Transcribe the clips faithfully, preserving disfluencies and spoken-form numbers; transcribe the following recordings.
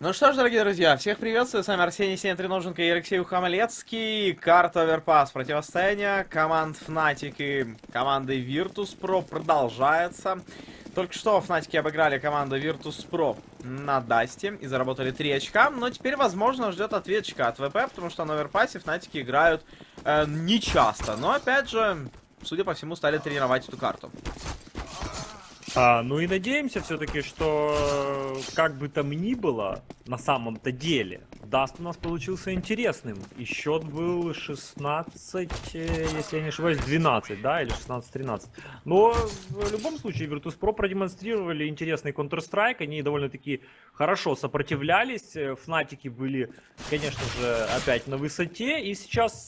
Ну что ж, дорогие друзья, всех приветствую, с вами Арсений Сеня-Треноженко и Алексей Ухамлецкий. Карта Оверпас. Противостояние команд Fnatic и команды Virtus.pro продолжается. Только что Fnatic обыграли команду Virtus.pro на Дасте и заработали три очка. Но теперь, возможно, ждет ответчика от ВП, потому что на Оверпасе Fnatic играют э, нечасто. Но, опять же, судя по всему, стали тренировать эту карту. А, ну и надеемся все-таки, что как бы там ни было, на самом-то деле, Даст у нас получился интересным. И счет был шестнадцать, если я не ошибаюсь, двенадцать, да, или шестнадцать тринадцать. Но в любом случае Virtus.pro продемонстрировали интересный Counter-Strike, они довольно-таки хорошо сопротивлялись. Фнатики были, конечно же, опять на высоте, и сейчас...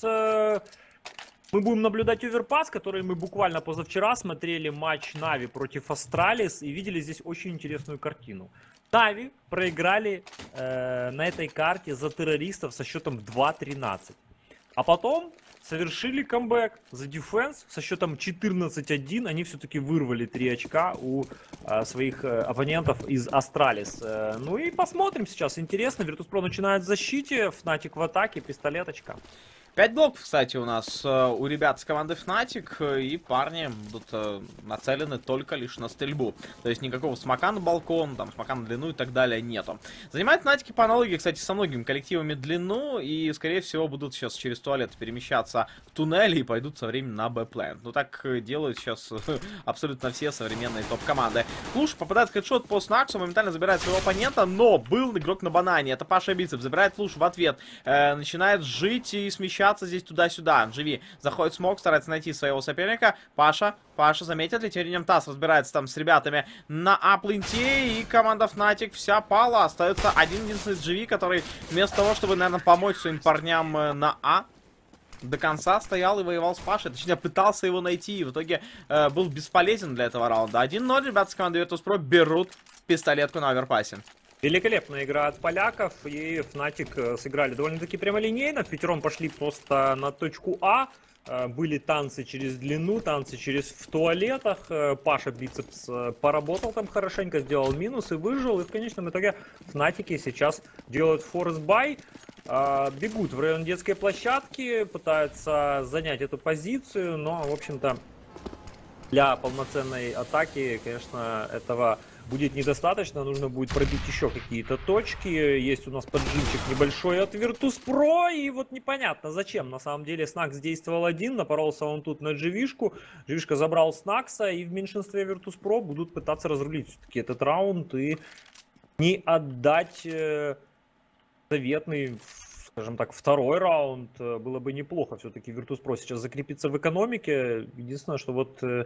Мы будем наблюдать Оверпас, который мы буквально позавчера смотрели матч Нави против Астралис и видели здесь очень интересную картину. Нави проиграли э, на этой карте за террористов со счетом два тринадцать. А потом совершили камбэк за Defense со счетом четырнадцать один. Они все-таки вырвали три очка у э, своих э, оппонентов из Астралис. Э, ну и посмотрим сейчас. Интересно, Virtus.pro начинает в защите, Fnatic в атаке, пистолеточка. Пять блоков, кстати, у нас э, у ребят с команды Fnatic, и парни будут э, нацелены только лишь на стрельбу. То есть никакого смока на балкон, там, смока на длину и так далее нету. Занимают Fnatic по аналогии, кстати, со многими коллективами длину, и, скорее всего, будут сейчас через туалет перемещаться в туннели и пойдут со временем на Б-плент. Ну, так делают сейчас абсолютно все современные топ-команды. Флуш попадает в хедшот по Снаксу, моментально забирает своего оппонента, но был игрок на банане, это Паша Бицеп, забирает Флуш в ответ, э, начинает жить и смещаться здесь туда-сюда. Живи. Заходит смог, старается найти своего соперника. Паша. Паша заметит ли? Тем Тасс разбирается там с ребятами на аплинте. И команда Fnatic вся пала. Остается один-единственный Живи, который вместо того, чтобы, наверное, помочь своим парням на А, до конца стоял и воевал с Пашей. Точнее, пытался его найти. И в итоге э, был бесполезен для этого раунда. один ноль. Ребята с команды Virtus.pro берут пистолетку на Оверпасе. Великолепная игра от поляков, и Fnatic сыграли довольно-таки прямолинейно, в пятером пошли просто на точку А, были танцы через длину, танцы через в туалетах, Паша Бицепс поработал там хорошенько, сделал минус и выжил, и в конечном итоге Fnatic сейчас делают форс-бай, бегут в район детской площадки, пытаются занять эту позицию, но, в общем-то, для полноценной атаки, конечно, этого будет недостаточно, нужно будет пробить еще какие-то точки. Есть у нас поджимчик небольшой от Virtus.pro, и вот непонятно зачем. На самом деле Снакс действовал один, напоролся он тут на Дживишку. Дживишка забрал Снакса, и в меньшинстве Virtus.pro будут пытаться разрулить все-таки этот раунд и не отдать э, заветный, скажем так, второй раунд. Было бы неплохо все-таки Virtus.pro сейчас закрепиться в экономике. Единственное, что вот... Э,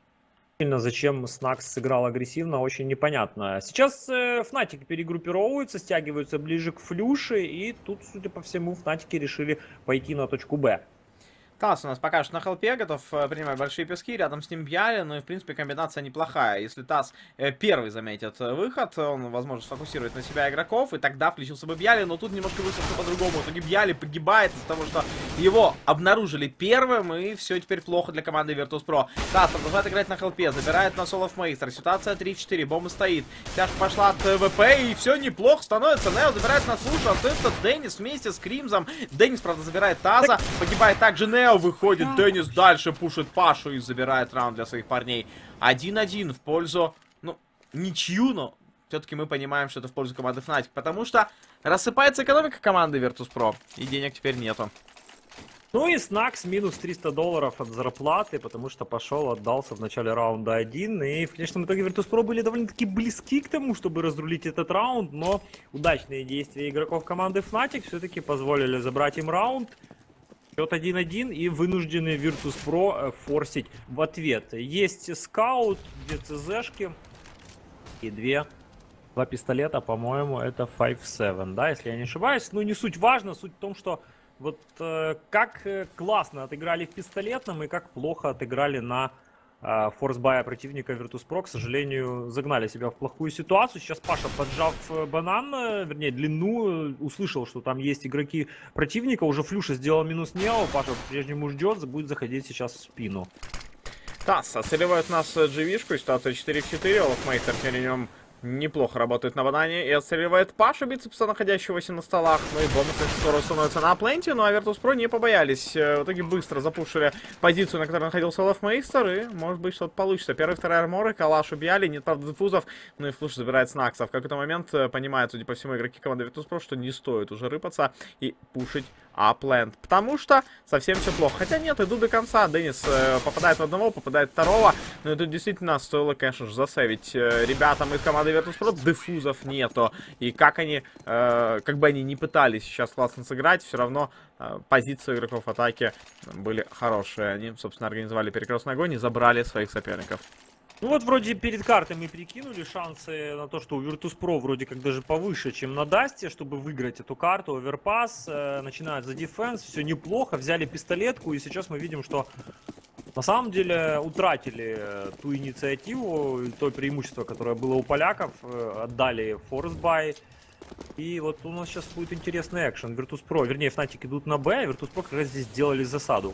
зачем Снакс сыграл агрессивно, очень непонятно. Сейчас э, Fnatic перегруппировываются, стягиваются ближе к флюше, и тут, судя по всему, Fnatic решили пойти на точку Б. Тасс у нас пока что на хелпе, готов принимать большие пески, рядом с ним Бьяли, ну и в принципе комбинация неплохая. Если Тасс э, первый заметит выход, он, возможно, сфокусирует на себя игроков, и тогда включился бы Бьяли, но тут немножко вышло все по-другому. В итоге Бьяли погибает из-за того, что его обнаружили первым, и все теперь плохо для команды Virtus.pro. Тасс продолжает играть на хелпе, забирает на соло Мейстер, ситуация три четыре, бомба стоит, тяжко пошла от ВП, и все неплохо становится. Нео забирает на слушу, остается Деннис вместе с Кримзом. Деннис, правда, забирает Таза, погибает также Нео. Выходит Деннис, дальше пушит Пашу и забирает раунд для своих парней. один один в пользу, ну, ничью, но все-таки мы понимаем, что это в пользу команды Fnatic, потому что рассыпается экономика команды Virtus.pro, и денег теперь нету. Ну и Снакс минус триста долларов от зарплаты, потому что пошел, отдался в начале раунда один. И в конечном итоге Virtus.pro были довольно-таки близки к тому, чтобы разрулить этот раунд, но удачные действия игроков команды Fnatic все-таки позволили забрать им раунд. Счет один один, и вынуждены Virtus.pro форсить в ответ. Есть скаут, две ЦЗшки и две, два пистолета, по-моему, это пять семь, да, если я не ошибаюсь. Ну, не суть важно, суть в том, что вот э, как классно отыграли в пистолетном и как плохо отыграли на э, форсбая противника Virtus.pro. К сожалению, загнали себя в плохую ситуацию. Сейчас Паша, поджав банан, вернее длину, услышал, что там есть игроки противника. Уже Флюша сделал минус Нео. Паша по-прежнему ждет, будет заходить сейчас в спину. Тасс отстреливает нас Дживишку, ситуация четыре в четыре. Олафмейстер перед ним Неплохо работает на банане и отстреливает Пашу бицепса, находящегося на столах. Ну и бонусы скоро становятся на пленте, но Virtus.pro не побоялись. В итоге быстро запушили позицию, на которой находился Лофмейстер, и может быть что-то получится. Первый, второй арморы, калаш убияли, нет, правда, диффузов, ну и Флуш забирает снакса. В какой-то момент понимают, судя по всему, игроки команды Virtus.pro, что не стоит уже рыпаться и пушить апленд, потому что совсем все плохо. Хотя нет, иду до конца. Денис э, попадает в одного, попадает второго. Но это действительно стоило, конечно же, засейвить э, ребятам из команды Virtus.pro. Диффузов нету. И как они, э, как бы они ни пытались сейчас классно сыграть, все равно э, позиции игроков атаки были хорошие. Они, собственно, организовали перекрестный огонь и забрали своих соперников. Ну вот вроде перед картой мы прикинули шансы на то, что у Virtus.pro вроде как даже повыше, чем на Дасте, чтобы выиграть эту карту. Оверпас, э, начинают за дефенс, все неплохо, взяли пистолетку, и сейчас мы видим, что на самом деле утратили ту инициативу, то преимущество, которое было у поляков, э, отдали форс-бай. И вот у нас сейчас будет интересный экшен. Virtus.pro, вернее, Fnatic идут на Б, а Virtus.pro как раз здесь сделали засаду.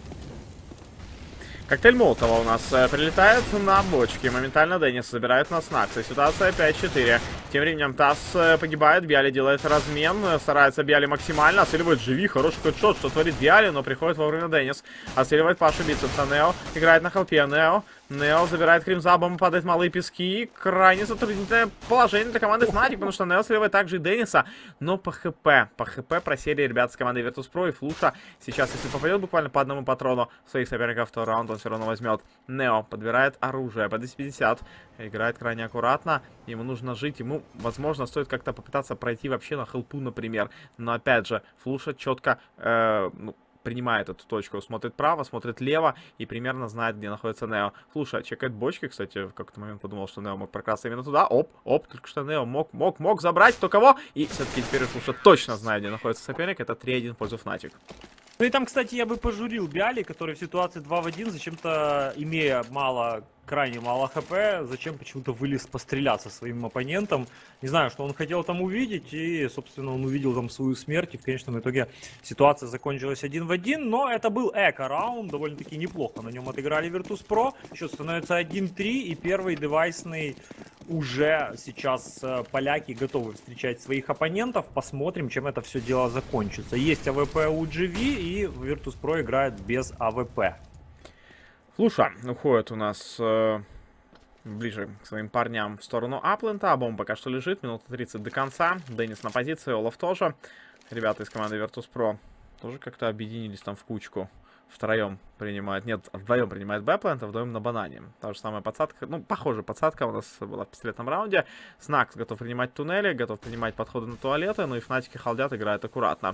Коктейль Молотова у нас э, прилетает на бочке. Моментально Денис забирает на снакс. И ситуация пять-четыре. Тем временем Тасс э, погибает. Биали делает размен. Э, старается Биали максимально. Отстреливает Живи. Хороший кэтшот, что творит Биали, но приходит вовремя Денис. Отстреливает Пашу бицепса. Нео играет на хелпе. Нео. Нео забирает Кримза. Бомба падает в малые пески. Крайне затруднительное положение для команды Fnatic, потому что Нео отстреливает также и Дениса. Но по ХП. По ХП просели ребята с командой Virtus.pro и Флуша. Сейчас, если попадет буквально по одному патрону своих соперников, то раунд он все равно возьмет. Нео подбирает оружие по двести пятьдесят. Играет крайне аккуратно. Ему нужно жить. Ему, возможно, стоит как-то попытаться пройти вообще на хелпу, например. Но опять же, Флуша четко э, ну, принимает эту точку. Смотрит право, смотрит лево и примерно знает, где находится Нео. Флуша чекает бочки, кстати, в какой-то момент подумал, что Нео мог прокрасться именно туда. Оп, оп, только что Нео мог, мог, мог забрать кто кого. И все-таки теперь Флуша точно знает, где находится соперник. Это три-один в пользу Fnatic. Ну и там, кстати, я бы пожурил Биали, который в ситуации два в один, зачем-то, имея мало, крайне мало хп, зачем почему-то вылез постреляться своим оппонентом. Не знаю, что он хотел там увидеть, и, собственно, он увидел там свою смерть, и в конечном итоге ситуация закончилась один в один, но это был эко-раунд, довольно-таки неплохо на нем отыграли Virtus.pro, счет становится один-три, и первый девайсный уже сейчас э, поляки готовы встречать своих оппонентов. Посмотрим, чем это все дело закончится. Есть АВП у джи ви, и Virtus.pro играет без АВП. Флуша уходит у нас э, ближе к своим парням в сторону Апленда. А бомба пока что лежит. Минута тридцать до конца. Денис на позиции, Олаф тоже. Ребята из команды Virtus.pro тоже как-то объединились там в кучку. Втроем принимает, нет, вдвоем принимает Бэпленд, а вдвоем на банане. Та же самая подсадка, ну, похожая подсадка у нас была в пистолетном раунде. Снакс готов принимать туннели, готов принимать подходы на туалеты, ну и Фнатики халдят, играют аккуратно.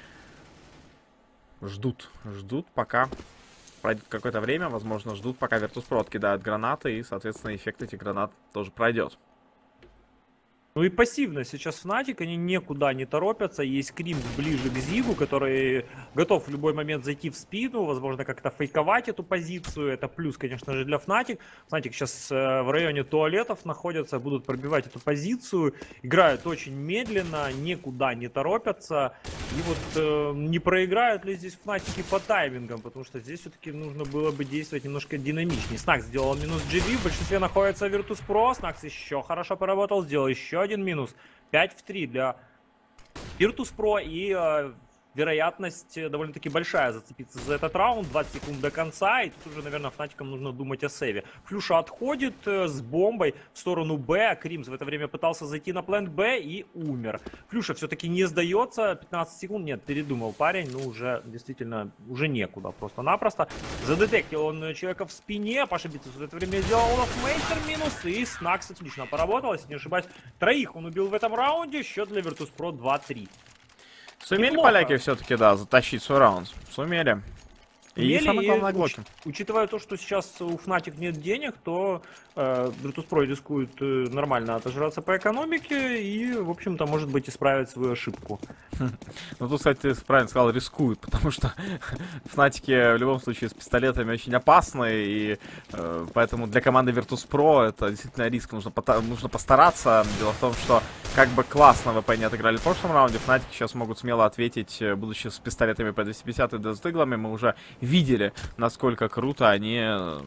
Ждут, ждут, пока пройдет какое-то время, возможно, ждут, пока Virtus.pro откидают гранаты, и, соответственно, эффект этих гранат тоже пройдет. Ну и пассивно сейчас Fnatic, они никуда не торопятся. Есть Кримс ближе к Зигу, который готов в любой момент зайти в спину, возможно, как-то фейковать эту позицию. Это плюс, конечно же, для Fnatic. Fnatic сейчас э, в районе туалетов находятся, будут пробивать эту позицию. Играют очень медленно, никуда не торопятся. И вот э, не проиграют ли здесь Fnatic по таймингам, потому что здесь все-таки нужно было бы действовать немножко динамичнее. Снакс сделал минус джи ви, в большинстве находится Virtus.pro. Снакс еще хорошо поработал, сделал еще один минус. пять в три для Virtus.pro, и э, вероятность довольно-таки большая зацепиться за этот раунд. двадцать секунд до конца, и тут уже, наверное, Фнатикам нужно думать о сейве. Флюша отходит э, с бомбой в сторону Б. Кримс в это время пытался зайти на плент Б и умер. Флюша все-таки не сдается. пятнадцать секунд. Нет, передумал парень. Ну, уже действительно, уже некуда просто-напросто. Задетектил он человека в спине. Паша Бицепс в это время сделал Лофмейстер минус. И Снакс отлично поработал. Если не ошибаюсь, троих он убил в этом раунде. Счет для Virtus.pro два-три. Сумели Неплохо. поляки все-таки, да, затащить свой раунд? Сумели. И Или, самое главное, уч, глоки. Учитывая то, что сейчас у Fnatic нет денег, то э, Virtus.pro рискует э, нормально отожраться по экономике и, в общем-то, может быть, исправить свою ошибку. Ну, тут, кстати, ты правильно сказал, рискуют, потому что Фнатики в любом случае с пистолетами очень опасны, и э, поэтому для команды Virtus.pro это действительно риск, нужно, нужно постараться. Дело в том, что как бы классно ВП не отыграли в прошлом раунде, Фнатики сейчас могут смело ответить, будучи с пистолетами по двести пятьдесят и Дездыглами. Мы уже видели, насколько круто они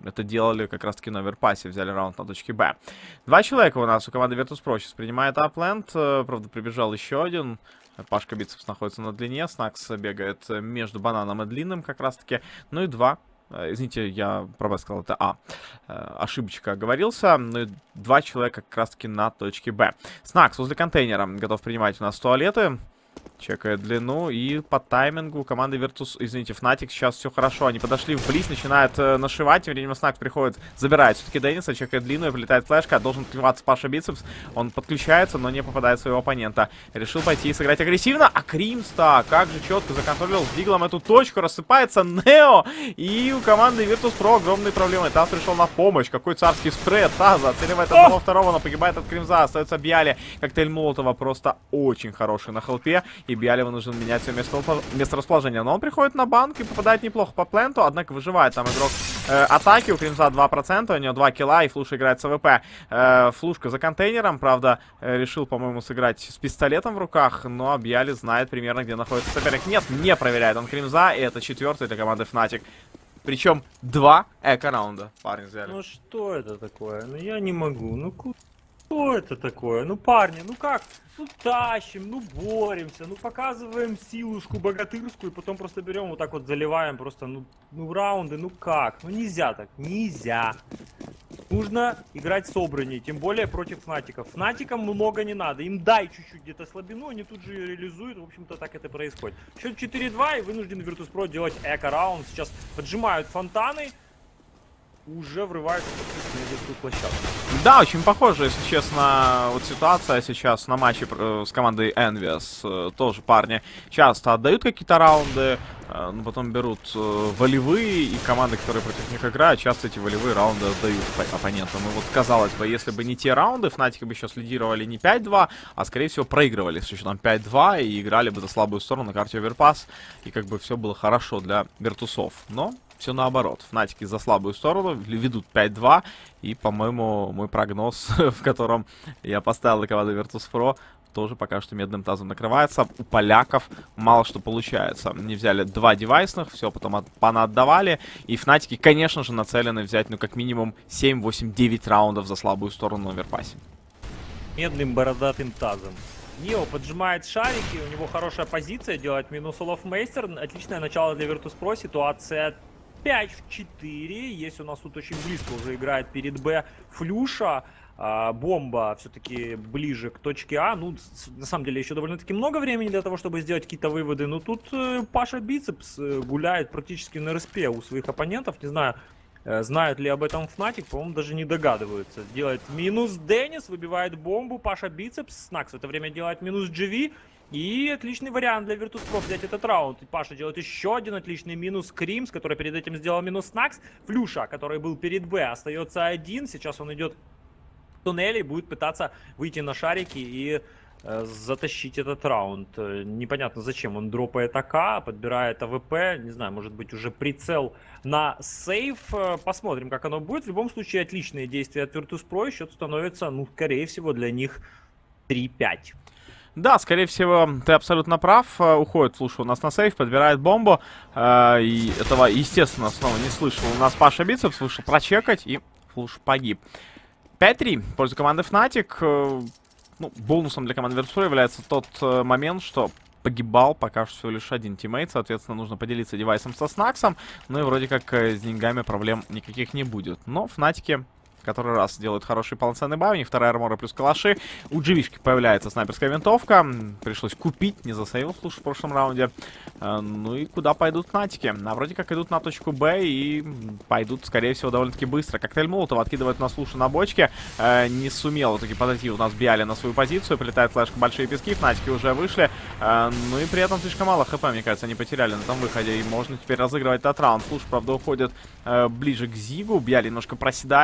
это делали как раз-таки на оверпассе, взяли раунд на точке Б. Два человека у нас у команды Virtus.pro сейчас принимает апленд, правда, прибежал еще один. Пашка Бицепс находится на длине, Снакс бегает между бананом и длинным как раз-таки. Ну и два. Извините, я пробовал сказал, это А. Ошибочка оговорился. Ну и два человека как раз-таки на точке Б. Снакс возле контейнера готов принимать у нас туалеты. Чекает длину, и по таймингу команды Virtus, извините, Fnatic, сейчас все хорошо. Они подошли вблизь, начинают э, нашивать. Тем временем Снакс приходит, забирает все-таки Денниса, чекает длину, и прилетает флешка. Должен отливаться Паша Бицепс. Он подключается, но не попадает в своего оппонента. Решил пойти и сыграть агрессивно. А Кримста как же четко законтролировал с Диглом эту точку. Рассыпается Нео. И у команды Virtus.pro огромные проблемы. Таз пришел на помощь. Какой царский спред. Таза оцеливает одного второго, но погибает от Кримза. Остается Бьяли. Коктейль Молотова просто очень хороший на хелпе. И Бьяли вынужден менять свое место, место расположения. Но он приходит на банк и попадает неплохо по пленту. Однако выживает там игрок э, атаки. У Кримза два процента. У него два килла. И Флуша играет с АВП. Э, Флушка за контейнером. Правда, э, решил, по-моему, сыграть с пистолетом в руках. Но Бьяли знает примерно, где находится соперник. Нет, не проверяет он Кримза. И это четвертый для команды Fnatic. Причем два эко-раунда парни взяли. Ну что это такое? Ну я не могу. Ну что это такое? Ну парни, ну как? Ну тащим, ну боремся, ну показываем силушку богатырскую, и потом просто берем вот так вот заливаем просто, ну, ну раунды, ну как? Ну нельзя так, нельзя. Нужно играть собраннее, тем более против Фнатиков. Фнатикам много не надо, им дай чуть-чуть где-то слабину, они тут же реализуют, в общем-то так это происходит. Счет четыре-два, и вынуждены Virtus.pro делать эко-раунд, сейчас поджимают фонтаны. Уже врываются на детскую площадку. Да, очень похоже, если честно, вот ситуация сейчас на матче э, с командой Envious. Э, тоже парни часто отдают какие-то раунды, э, но потом берут э, волевые, и команды, которые против них играют, часто эти волевые раунды отдают оппонентам. И вот, казалось бы, если бы не те раунды, Fnatic бы сейчас лидировали не пять-два, а, скорее всего, проигрывали с счетом пять-два и играли бы за слабую сторону на карте Overpass, и как бы все было хорошо для Virtus.ов. Но все наоборот. Фнатики за слабую сторону ведут пять-два. И, по-моему, мой прогноз, в котором я поставил для команды Virtus.pro, тоже пока что медным тазом накрывается. У поляков мало что получается. Они взяли два девайсных, все потом от, понаотдавали. И Фнатики, конечно же, нацелены взять, ну, как минимум семь, восемь, девять раундов за слабую сторону на Оверпассе. Медным бородатым тазом. Нио поджимает шарики, у него хорошая позиция, делает минус Олафмейстер. Отличное начало для Virtus.pro, ситуация пять в четыре. Есть у нас тут очень близко уже играет перед Б Флюша. А, бомба все-таки ближе к точке А. Ну, на самом деле, еще довольно-таки много времени для того, чтобы сделать какие-то выводы. Но тут э, Паша Бицепс э, гуляет практически на респе у своих оппонентов. Не знаю, э, знают ли об этом Fnatic, по-моему, даже не догадываются. Делает минус Деннис, выбивает бомбу. Паша Бицепс. Снакс в это время делает минус джи ви. И отличный вариант для Virtus.pro взять этот раунд. И Паша делает еще один отличный минус. Кримс, который перед этим сделал минус Снакс. Флюша, который был перед Б, остается один. Сейчас он идет в туннеле и будет пытаться выйти на шарики и э, затащить этот раунд. Непонятно зачем он дропает АК, подбирает АВП. Не знаю, может быть уже прицел на сейф. Посмотрим, как оно будет. В любом случае, отличные действия от Virtus.pro. И счет становится, ну, скорее всего, для них три-пять. Да, скорее всего, ты абсолютно прав. Уходит Флуша у нас на сейф, подбирает бомбу. Э, и этого, естественно, снова не слышал. У нас Паша Бицепс вышел прочекать, и Флуш погиб. пять-три в пользу команды Fnatic. Э, ну, бонусом для команды Virtus.pro является тот э, момент, что погибал пока что всего лишь один тиммейт. Соответственно, нужно поделиться девайсом со Снаксом. Ну и вроде как э, с деньгами проблем никаких не будет. Но Fnatic который раз делают хороший полноценный бай. У них вторая армора плюс калаши. У дживишки появляется снайперская винтовка. Пришлось купить, не засейвил Флуш в прошлом раунде. А, ну и куда пойдут Фнатики? А вроде как идут на точку Б и пойдут, скорее всего, довольно-таки быстро. Коктейль Молотова откидывает на Флуша на бочке. А, не сумел таки подойти у нас Бьяли на свою позицию. Прилетает флешка большие пески. Фнатики уже вышли. А, ну и при этом слишком мало хп, мне кажется, они потеряли на этом выходе. И можно теперь разыгрывать этот раунд. Флуш, правда, уходит а, ближе к Зигу. Бьяли немножко проседает.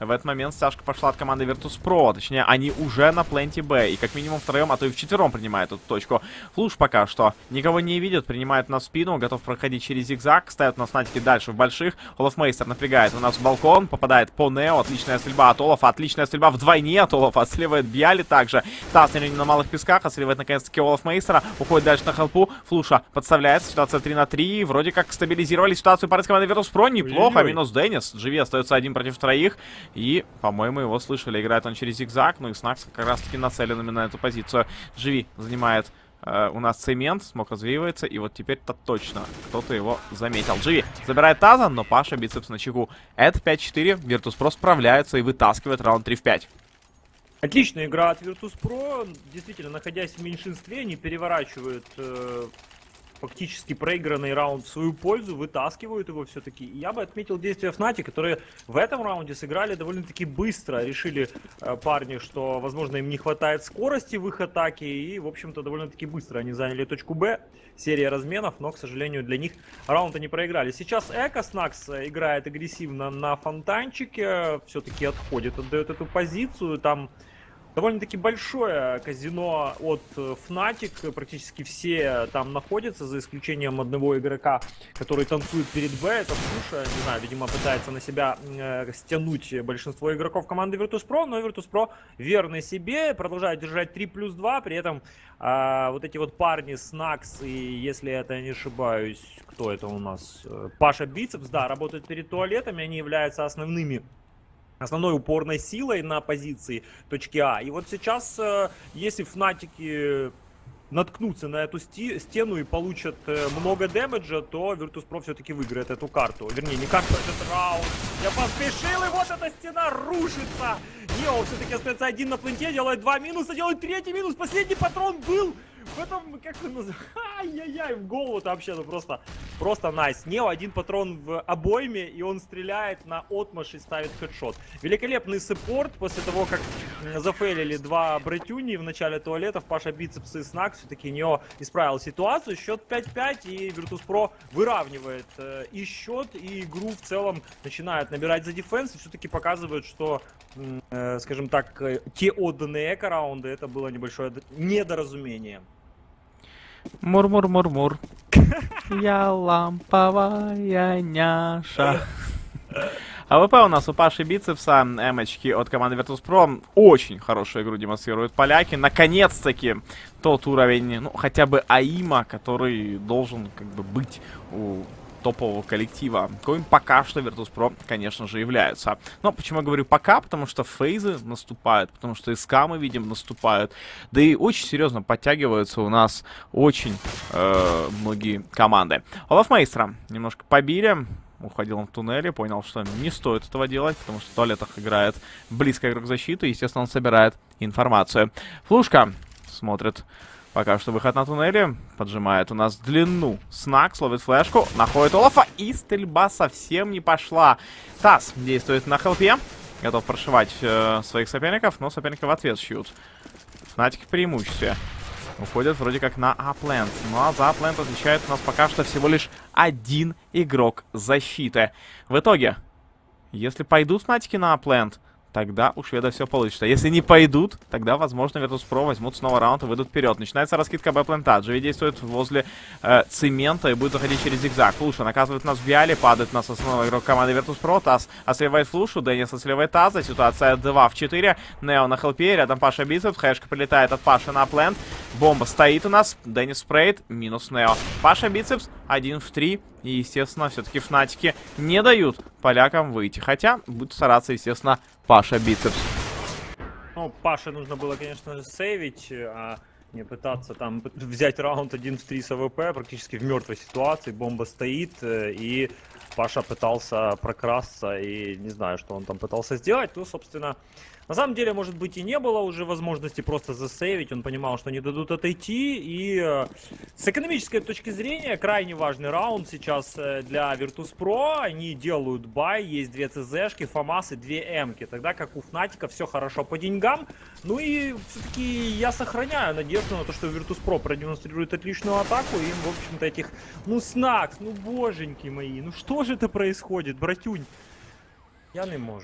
В этот момент стяжка пошла от команды Virtus.pro. Точнее, они уже на пленте Б. И как минимум втроем, а то и вчетвером принимают эту точку. Флуш пока что никого не видит. Принимает на спину. Готов проходить через зигзаг. Ставят на снатики дальше в больших. Олафмейстер напрягает у нас в балкон. Попадает по Нео. Отличная стрельба от Олафа. Отличная стрельба вдвойне от Олафа. Отсливает Бьяли также. Тасс на малых песках. Отсливает наконец-таки Олафмейстера. Уходит дальше на хелпу. Флуша подставляется. Ситуация три на три. Вроде как стабилизировали ситуацию пары с командой Virtus.pro. Неплохо. Ой-ой-ой. Минус Деннис. Джи Ви остается один против троих. И, по-моему, его слышали. Играет он через зигзаг. Ну и Снакс как раз-таки нацелен именно на эту позицию. Джи Ви занимает э, у нас цемент. Смог развеивается. И вот теперь-то точно кто-то его заметил. Джи Ви забирает Таза, но Паша бицепс на чеку. Это пять четыре. Virtus.pro справляются и вытаскивает раунд три в пять. Отличная игра от Virtus.pro. Действительно, находясь в меньшинстве, они переворачивают э, фактически проигранный раунд в свою пользу, вытаскивают его все-таки. И я бы отметил действия Fnatic, которые в этом раунде сыграли довольно-таки быстро. Решили э, парни, что, возможно, им не хватает скорости в их атаке. И, в общем-то, довольно-таки быстро они заняли точку Б. Серия разменов, но, к сожалению, для них раунд они проиграли. Сейчас Эко Снакс играет агрессивно на фонтанчике. Все-таки отходит, отдает эту позицию. Там довольно-таки большое казино от Fnatic, практически все там находятся, за исключением одного игрока, который танцует перед Б, это Флуша, не знаю, видимо, пытается на себя э, стянуть большинство игроков команды Virtus.pro, но Virtus.pro верны себе, продолжают держать три плюс два, при этом э, вот эти вот парни Снакс и, если я не ошибаюсь, кто это у нас, Паша Бицепс, да, работают перед туалетами, они являются основными основной упорной силой на позиции точки А. И вот сейчас, если Фнатики наткнутся на эту стену и получат много дэмэджа, то Virtus.pro все-таки выиграет эту карту. Вернее, не карту, а этот раунд. Я поспешил, и вот эта стена рушится. Нео все-таки остается один на пленте, делает два минуса, делает третий минус. Последний патрон был в этом, как он называется? Ай-яй-яй, в голову-то вообще, ну просто, просто найс. Нео один патрон в обойме, и он стреляет на отмаш и ставит хедшот. Великолепный саппорт после того, как зафейлили два братюни в начале туалетов. Паша Бицепс и Снакс, все-таки Нео исправил ситуацию. Счет пять пять, и Virtus.pro выравнивает э, и счет, и игру в целом начинает набирать за дефенс, и все-таки показывает, что, э, скажем так, э, те отданные эко-раунды, это было небольшое недоразумение. Мур-мур-мур-мур. Я ламповая няша. АВП у нас у Паши Бицепса, эмочки от команды Virtus.pro. Очень хорошую игру демонстрируют поляки. Наконец-таки тот уровень, ну, хотя бы АИМа, который должен как бы быть у топового коллектива, коим пока что Virtus.pro, конечно же, являются. Но почему я говорю пока? Потому что фейзы наступают, потому что СК мы видим наступают, да и очень серьезно подтягиваются у нас очень э, многие команды. Олафмейстера немножко побили, уходил он в туннеле, понял, что не стоит этого делать, потому что в туалетах играет близко игрок защиты, естественно, он собирает информацию. Флушка смотрит пока что выход на туннеле, поджимает у нас длину. Снакс ловит флешку, находит Олафа, и стрельба совсем не пошла. Тасс действует на хелпе, готов прошивать э, своих соперников, но соперники в ответ шьют. Фнатик в преимуществе. Уходят вроде как на А-плент. Ну а за А-плент отвечает у нас пока что всего лишь один игрок защиты. В итоге, если пойдут Фнатики на А-плент, тогда у шведа все получится. Если не пойдут, тогда, возможно, Virtus.pro возьмут снова раунд и выйдут вперед. Начинается раскидка Б-плента. Джи Ви действует возле э, цемента и будет заходить через зигзаг. Флуша наказывает нас в Виале, падает нас основной игрок команды Virtus.pro. Тасс отсливает Флушу, Деннис отсливает Таза. Ситуация два в четыре. Нео на хелпе, рядом Паша Бицепс. Хэшка прилетает от Паши на плент. Бомба стоит у нас. Деннис спрейт, минус Нео. Паша Бицепс один в три. И, естественно, все-таки Фнатики не дают полякам выйти. Хотя, будет стараться, естественно, Паша Бицепс. Ну, Паше нужно было, конечно, сейвить, а не пытаться там взять раунд один в три с АВП, практически в мертвой ситуации. Бомба стоит, и Паша пытался прокрасться, и не знаю, что он там пытался сделать. Ну, собственно, на самом деле, может быть, и не было уже возможности просто засейвить. Он понимал, что не дадут отойти. И э, с экономической точки зрения, крайне важный раунд сейчас э, для Virtus.pro. Они делают бай, есть две ЦЗшки, ФАМАС и две Эмки. Тогда как у Фнатика все хорошо по деньгам. Ну и все-таки я сохраняю надежду на то, что Virtus.pro продемонстрирует отличную атаку. И им, в общем-то, этих, ну, Снакс, ну, боженьки мои, ну что же это происходит, братюнь? Я не могу.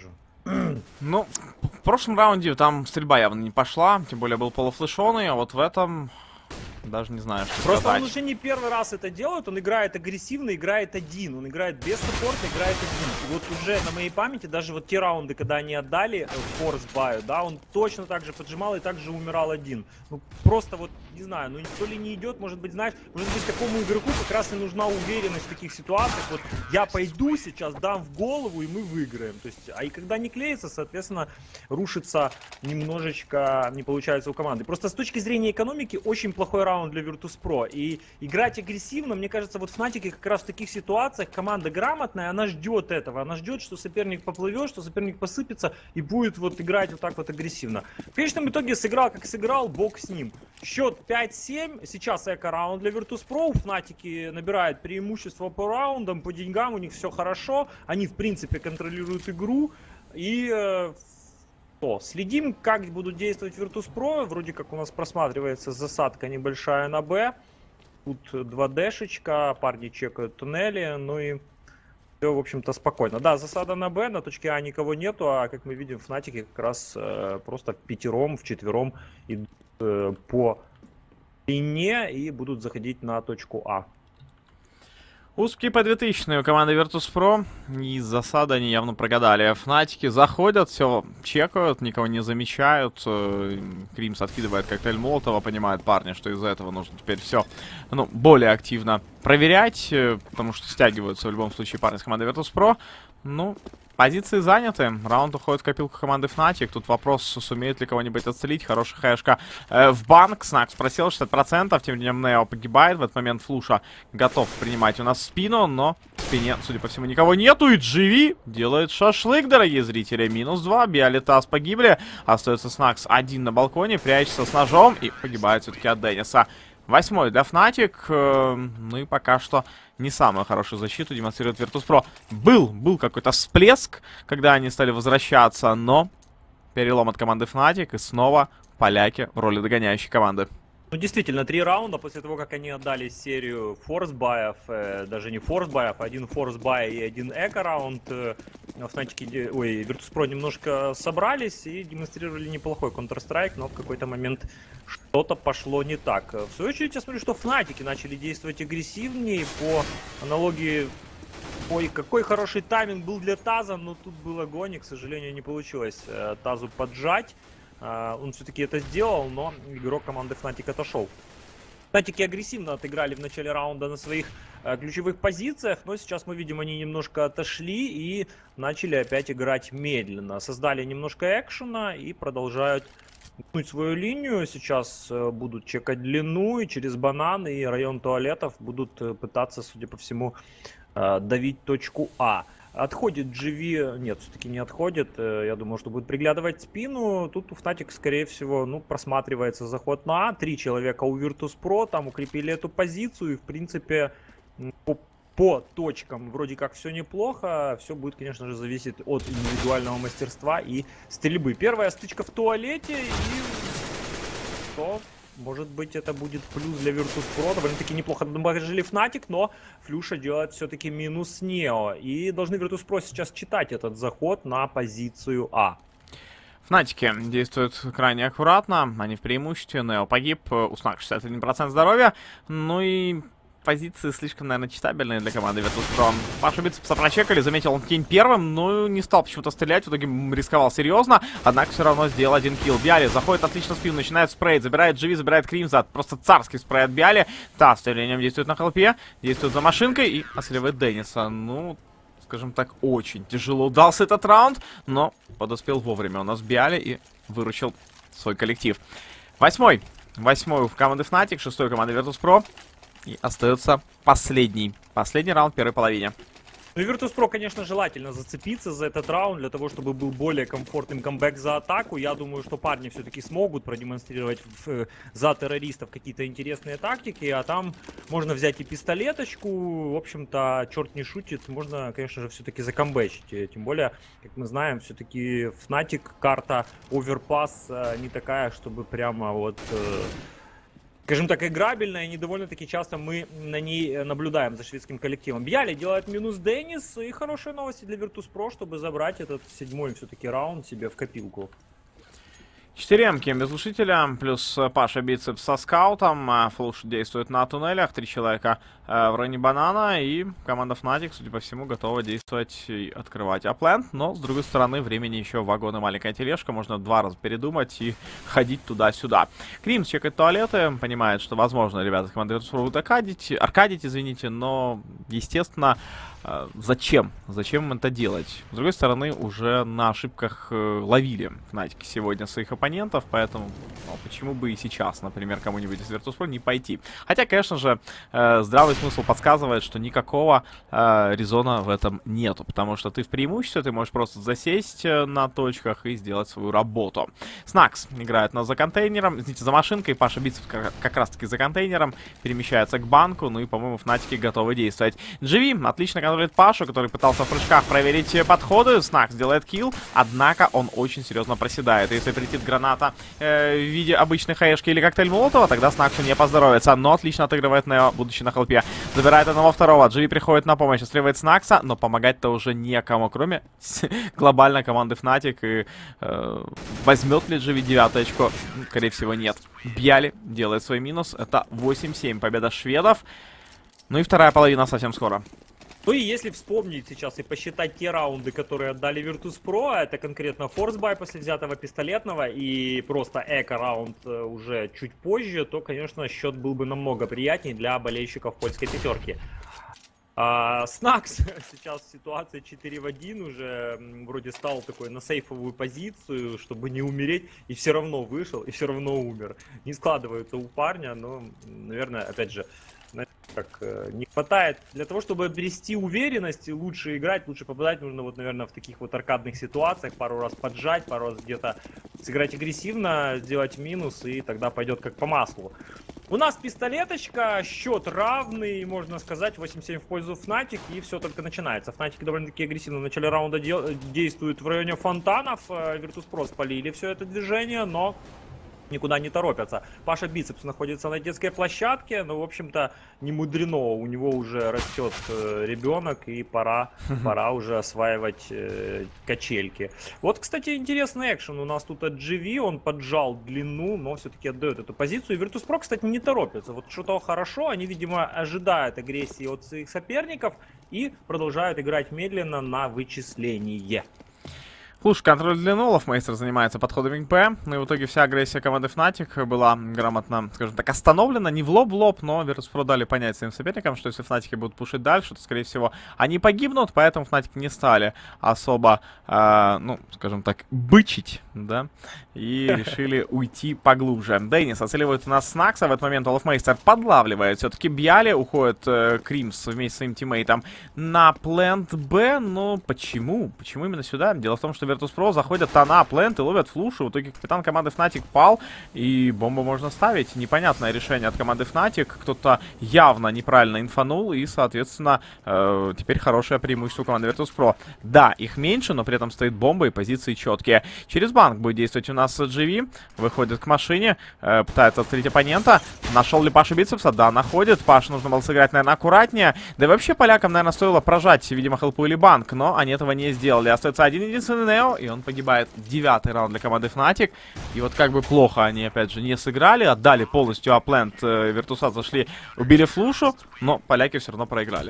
Ну, в прошлом раунде там стрельба явно не пошла, тем более был полуфлешонный, а вот в этом... Даже не знаю, что Просто сказать. он уже не первый раз это делает, он играет агрессивно, играет один, он играет без саппорта, играет один. И вот уже на моей памяти, даже вот те раунды, когда они отдали форс баю, да, он точно так же поджимал и также умирал один. Ну, просто вот, не знаю, ну то ли не идет, может быть, знаешь, может быть, такому игроку как раз и нужна уверенность в таких ситуациях. Вот я пойду сейчас, дам в голову, и мы выиграем. То есть, а и когда не клеится, соответственно, рушится немножечко, не получается у команды. Просто с точки зрения экономики, очень плохой раунд для Virtus.pro. И играть агрессивно, мне кажется, вот в Fnatic как раз в таких ситуациях команда грамотная, она ждет этого. Она ждет, что соперник поплывет, что соперник посыпется и будет вот играть вот так вот агрессивно. В конечном итоге сыграл, как сыграл, бог с ним. Счет пять семь. Сейчас эко-раунд для Virtus.pro. Fnatic набирают преимущество по раундам, по деньгам, у них все хорошо. Они, в принципе, контролируют игру. И... Э, То, следим, как будут действовать Virtus.pro. Вроде как у нас просматривается засадка небольшая на Б. Тут два дэшечка, парни чекают туннели, ну и все, в общем-то, спокойно. Да, засада на Б, на точке А никого нету, а как мы видим, Fnatic как раз э, просто пятером, вчетвером идут э, по линии и будут заходить на точку А. Узкие по двухтысячные у команды Virtus.pro. Из засады они явно прогадали. Фнатики заходят, все чекают, никого не замечают. Кримс откидывает коктейль Молотова, понимает парни, что из-за этого нужно теперь все, ну, более активно проверять, потому что стягиваются в любом случае парни с команды Virtus.pro. Ну, позиции заняты. Раунд уходит в копилку команды Fnatic. Тут вопрос, сумеет ли кого-нибудь отстрелить. Хорошая хэшка э, в банк. Снакс просел шестьдесят процентов. Тем временем Нео погибает. В этот момент Флуша готов принимать у нас спину. Но в спине, судя по всему, никого нету. И джи ви делает шашлык, дорогие зрители. Минус два. Биали Таз погибли. Остается Снакс один на балконе. Прячется с ножом. И погибает все-таки от Денниса. Восьмой для Fnatic. Э, ну и пока что не самую хорошую защиту демонстрирует Virtus.pro. Был, был какой-то всплеск, когда они стали возвращаться, но перелом от команды Fnatic, и снова поляки в роли догоняющей команды. Ну, действительно, три раунда после того, как они отдали серию форс-баев, э, даже не форс-баев, а один форс-бай и один эко-раунд, э, Fnatic, ой, Virtus.pro немножко собрались и демонстрировали неплохой Counter-Strike, но в какой-то момент что-то пошло не так. В свою очередь, я смотрю, что Fnatic начали действовать агрессивнее, по аналогии... Ой, какой хороший тайминг был для Таза, но тут был огонь, и, к сожалению, не получилось э, Тазу поджать. Uh, он все-таки это сделал, но игрок команды Fnatic отошел. Fnatic агрессивно отыграли в начале раунда на своих uh, ключевых позициях, но сейчас мы видим, они немножко отошли и начали опять играть медленно. Создали немножко экшена и продолжают гнуть свою линию. Сейчас uh, будут чекать длину, и через банан и район туалетов будут uh, пытаться, судя по всему, uh, давить точку А. Отходит джи ви, нет, все-таки не отходит, я думаю, что будет приглядывать спину. Тут у Fnatic, скорее всего, ну, просматривается заход на А, три человека у Virtus.pro, там укрепили эту позицию, и, в принципе, по, по точкам вроде как все неплохо, все будет, конечно же, зависеть от индивидуального мастерства и стрельбы. Первая стычка в туалете, и что... Может быть, это будет плюс для Virtus.pro. Довольно-таки неплохо дамажили Fnatic, но Флюша делает все-таки минус Нео. И должны Virtus.pro сейчас читать этот заход на позицию А. Фнатики действуют крайне аккуратно. Они в преимуществе. Нео погиб. У Снак шестьдесят один процент здоровья. Ну и... позиции слишком, наверное, читабельные для команды Virtus.pro. Пашу Битцепса прочекали, заметил он тень первым, но не стал почему-то стрелять, в итоге рисковал серьезно, однако все равно сделал один килл. Биали заходит отлично в спину, начинает спрей, забирает джи ви, забирает Кримза, просто царский спрей от Биали. Та с стрелянием действует на хелпе, действует за машинкой и осыливает Денниса. Ну, скажем так, очень тяжело удался этот раунд, но подоспел вовремя у нас Биали и выручил свой коллектив. Восьмой. Восьмой в команды Fnatic, шестой команды Virtus.pro. И остается последний. Последний раунд первой половине. Ну и Virtus.pro, конечно, желательно зацепиться за этот раунд, для того, чтобы был более комфортным камбэк за атаку. Я думаю, что парни все-таки смогут продемонстрировать в, за террористов какие-то интересные тактики, а там можно взять и пистолеточку. В общем-то, черт не шутит, можно, конечно же, все-таки закамбэчить. Тем более, как мы знаем, все-таки Fnatic карта Overpass не такая, чтобы прямо вот... скажем так, играбельная, и не довольно-таки часто мы на ней наблюдаем за шведским коллективом. Бьяли делает минус Деннис, и хорошие новости для Virtus.pro, чтобы забрать этот седьмой все-таки раунд себе в копилку. четыре эмки без глушителя, плюс Паша бицепс со скаутом, флуш действует на туннелях, три человека э, в районе банана, и команда Fnatic, судя по всему, готова действовать и открывать аплент, но, с другой стороны, времени еще вагон и маленькая тележка, можно два раза передумать и ходить туда-сюда. Кримс чекает туалеты, понимает, что, возможно, ребята с команды Virtus.pro будут аркадить, аркадить, извините, но, естественно, зачем? Зачем им это делать? С другой стороны, уже на ошибках э, ловили Fnatic сегодня своих оппонентов, поэтому ну, почему бы и сейчас, например, кому-нибудь из Virtus.pro не пойти? Хотя, конечно же, э, здравый смысл подсказывает, что никакого э, резона в этом нету, потому что ты в преимуществе, ты можешь просто засесть э, на точках и сделать свою работу. Снакс играет нас за контейнером, извините, за машинкой, Паша бицепс как, как раз таки за контейнером, перемещается к банку, ну и, по-моему, Fnatic готовы действовать. джи ви отлично контролирует Пашу, который пытался в прыжках проверить подходы. Снакс делает килл, однако он очень серьезно проседает. Если прилетит граната э, в виде обычной хаешки или коктейль Молотова, тогда Снаксу не поздоровится. Но отлично отыгрывает Нео, будучи на хелпе. Забирает одного второго. джи ви приходит на помощь, отстреливает Снакса, но помогать-то уже некому, кроме глобальной команды Fnatic. И э, возьмет ли джи ви девятую очко? Скорее всего, нет. Бьяли делает свой минус. Это восемь семь, победа шведов. Ну и вторая половина совсем скоро. Ну и если вспомнить сейчас и посчитать те раунды, которые отдали Virtus.pro, это конкретно форсбай после взятого пистолетного и просто эко-раунд уже чуть позже, то, конечно, счет был бы намного приятнее для болельщиков польской пятерки. Снакс сейчас в ситуации четыре в один уже вроде стал такой на сейфовую позицию, чтобы не умереть, и все равно вышел, и все равно умер. Не складывается у парня, но, наверное, опять же, как не хватает для того, чтобы обрести уверенность и лучше играть, лучше попадать, нужно вот, наверное, в таких вот аркадных ситуациях пару раз поджать, пару раз где-то сыграть агрессивно, сделать минус, и тогда пойдет как по маслу. У нас пистолеточка, счет равный, можно сказать, восемь семь в пользу Fnatic, и все только начинается. Fnatic довольно-таки агрессивно в начале раунда действует в районе фонтанов, Virtus.pro спалили все это движение, но никуда не торопятся. Паша бицепс находится на детской площадке, но, в общем-то, не мудрено. У него уже растет э, ребенок, и пора, пора уже осваивать э, качельки. Вот, кстати, интересный экшен у нас тут от джи ви. Он поджал длину, но все-таки отдает эту позицию. И Virtus.pro, кстати, не торопится. Вот что-то хорошо. Они, видимо, ожидают агрессии от своих соперников и продолжают играть медленно на вычисление. Слушай, контроль длину, Лофмейстер занимается подходами к Б, ну и в итоге вся агрессия команды Fnatic была грамотно, скажем так, остановлена, не в лоб в лоб, но Virtus.pro дали понять своим соперникам, что если Fnatic будут пушить дальше, то, скорее всего, они погибнут, поэтому Fnatic не стали особо, э, ну, скажем так, бычить, да, и решили уйти поглубже. Деннис оцеливает у нас Снакса, в этот момент Лофмейстер подлавливает, все-таки Бьяли, уходит э, Кримс вместе с своим тиммейтом на плент Б, но почему? Почему именно сюда? Дело в том, что Virtus.pro заходят на плент и ловят флушу. В итоге капитан команды Fnatic пал, и бомбу можно ставить. Непонятное решение от команды Fnatic. Кто-то явно неправильно инфанул, и, соответственно, э, теперь хорошее преимущество команды Virtus.pro. Да, их меньше, но при этом стоит бомба, и позиции четкие. Через банк будет действовать у нас джи ви. Выходит к машине, э, пытается открыть оппонента. Нашел ли Паша бицепса? Да, находит. Паша нужно было сыграть, наверное, аккуратнее. Да и вообще полякам, наверное, стоило прожать, видимо, хелпу или банк, но они этого не сделали. Остается один-единственный Нео, и он погибает. Девятый раунд для команды Fnatic. И вот как бы плохо они, опять же, не сыграли. Отдали полностью аплент. Virtus.pro зашли, убили флушу, но поляки все равно проиграли.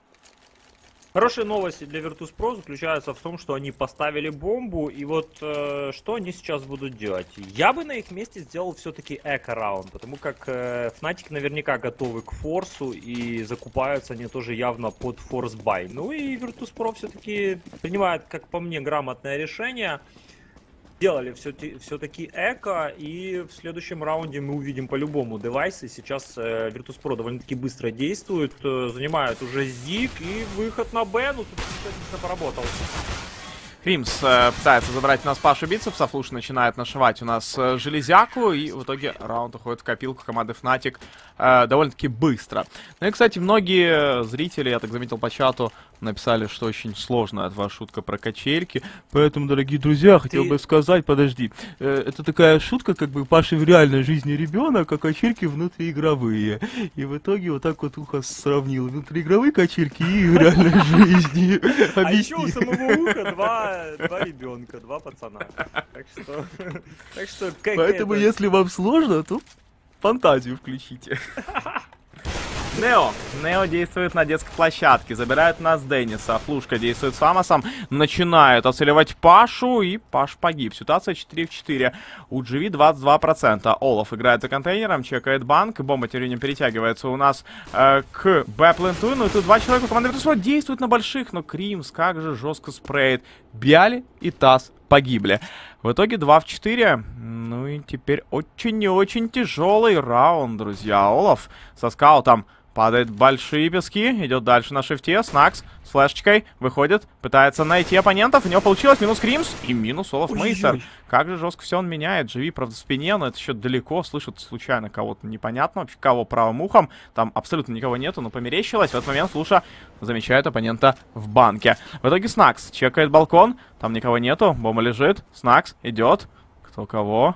Хорошие новости для Virtus.pro заключаются в том, что они поставили бомбу, и вот э, что они сейчас будут делать? Я бы на их месте сделал все-таки эко-раунд, потому как э, Fnatic наверняка готовы к форсу, и закупаются они тоже явно под форс-бай. Ну и Virtus.pro все-таки принимает, как по мне, грамотное решение. Делали все-таки эко, и в следующем раунде мы увидим по-любому девайсы. Сейчас э, Virtus.pro довольно-таки быстро действует, э, занимают уже Зиг, и выход на Б, ну тут отлично поработал. Кримс э, пытается забрать у нас Пашу бицепса, Флуш начинает нашивать у нас э, железяку, и в итоге раунд уходит в копилку команды Fnatic э, довольно-таки быстро. Ну и, кстати, многие зрители, я так заметил по чату, написали, что очень сложная от вас шутка про качельки. Поэтому, дорогие друзья, хотел Ты- бы сказать, подожди, э, это такая шутка, как бы Паша в реальной жизни ребенок, а качельки внутриигровые. И в итоге вот так вот Ухо сравнил внутриигровые качельки и в реальной жизни. А еще у Объясни. самого Уха два, два ребенка, два пацана. Так что, так что как Поэтому, это- если вам сложно, то фантазию включите. Нео. Нео действует на детской площадке. Забирает у нас Денниса. Флушка действует с Фамосом. Начинает оцеливать Пашу. И Паш погиб. Ситуация четыре в четыре. У джи ви двадцать два процента. Олаф играет за контейнером. Чекает банк. Бомба тем временем перетягивается у нас э, к Б-пленту. Ну и тут два человека команды Virtus.pro действуют на больших. Но Кримс как же жестко спреет. Бяли и Тасс погибли. В итоге два в четыре. Ну и теперь очень и очень тяжелый раунд, друзья. Олаф со скаутом падает в большие пески, идет дальше на шифте. Снакс с флешечкой выходит, пытается найти оппонентов. У него получилось минус Кримс и минус Олаф Мейстер. Как же жестко все он меняет. джи ви, правда, в спине, но это еще далеко. Слышит случайно кого-то непонятно. Вообще, кого правым ухом. Там абсолютно никого нету, но померещилось. В этот момент Слуша замечает оппонента в банке. В итоге Снакс чекает балкон. Там никого нету. Бомба лежит. Снакс идет. Кто кого?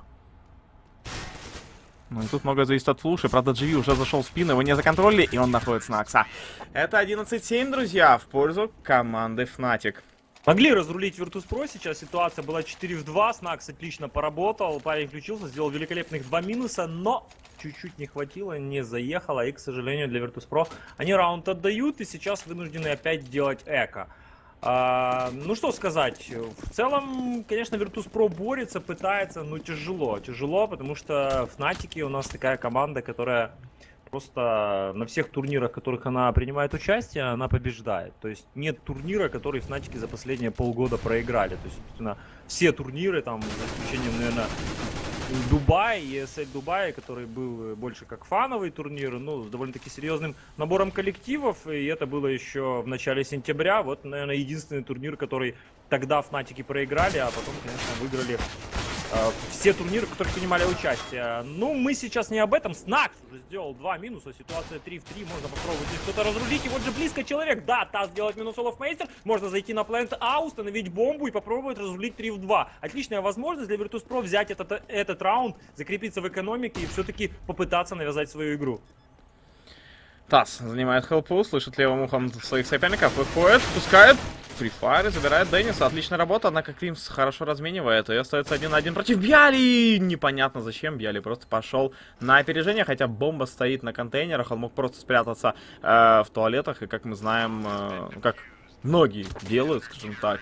Ну и тут многое зависит от Флуши. Правда, джи ви уже зашел в спину, его не законтролили, и он находит Снакса. Это одиннадцать семь, друзья, в пользу команды Fnatic. Могли разрулить Virtus.pro, сейчас ситуация была четыре в два, Снакс отлично поработал, парень включился, сделал великолепных два минуса, но чуть-чуть не хватило, не заехало, и, к сожалению, для Virtus.pro они раунд отдают, и сейчас вынуждены опять делать эко. А, ну что сказать, в целом, конечно, Virtus.pro борется, пытается, но тяжело, тяжело, потому что Fnatic у нас такая команда, которая просто на всех турнирах, в которых она принимает участие, она побеждает. То есть нет турнира, который Fnatic за последние полгода проиграли. То есть, собственно, все турниры, там, за исключением, наверное, Дубай, и эс эль Дубай, который был больше как фановый турнир, ну, с довольно-таки серьезным набором коллективов, и это было еще в начале сентября. Вот, наверное, единственный турнир, который тогда Fnatic проиграли, а потом, конечно, выиграли э, все турниры, в которых принимали участие. Ну, мы сейчас не об этом. Снакс уже сделал два минуса, ситуация три в три, можно попробовать здесь что-то разрулить, и вот же близко человек, да, Тасс делает минус Олаф Мейстер, можно зайти на плент А, установить бомбу и попробовать разрулить три в два. Отличная возможность для Virtus.pro взять этот, этот раунд, закрепиться в экономике и все-таки попытаться навязать свою игру. Тасс занимает хелпу, слышит левым ухом своих соперников, выходит, пускает Free Fire и забирает Денниса. Отличная работа, однако Кримс хорошо разменивает, и остается один на один против Бяли. Непонятно зачем Бяли просто пошел на опережение, хотя бомба стоит на контейнерах, он мог просто спрятаться э, в туалетах, и как мы знаем, э, как многие делают, скажем так,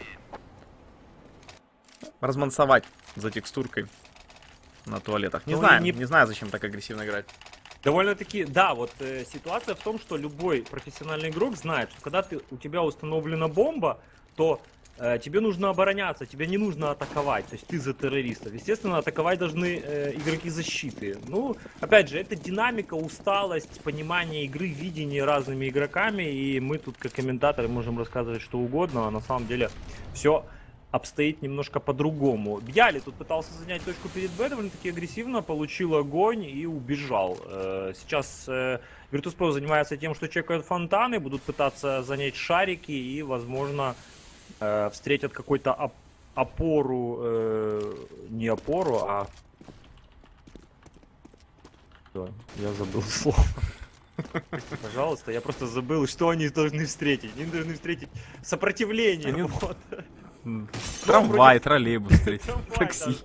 размансовать за текстуркой на туалетах. Не Ну, знаю, не- не знаю, зачем так агрессивно играть. Довольно-таки, да, вот э, ситуация в том, что любой профессиональный игрок знает, что когда ты, у тебя установлена бомба, то э, тебе нужно обороняться, тебе не нужно атаковать, то есть ты за террористов. Естественно, атаковать должны э, игроки защиты. Ну, опять же, это динамика, усталость, понимание игры, видение разными игроками, и мы тут как комментаторы можем рассказывать что угодно, а на самом деле все обстоит немножко по-другому. Бьяли тут пытался занять точку перед Б, довольно-таки агрессивно, получил огонь и убежал. Сейчас Virtus.pro занимается тем, что чекают фонтаны, будут пытаться занять шарики и, возможно, встретят какую-то опору, не опору, а... Я забыл слово. Пожалуйста, я просто забыл, что они должны встретить. Они должны встретить сопротивление. Они... Вот. Трамвай, троллейбус, такси.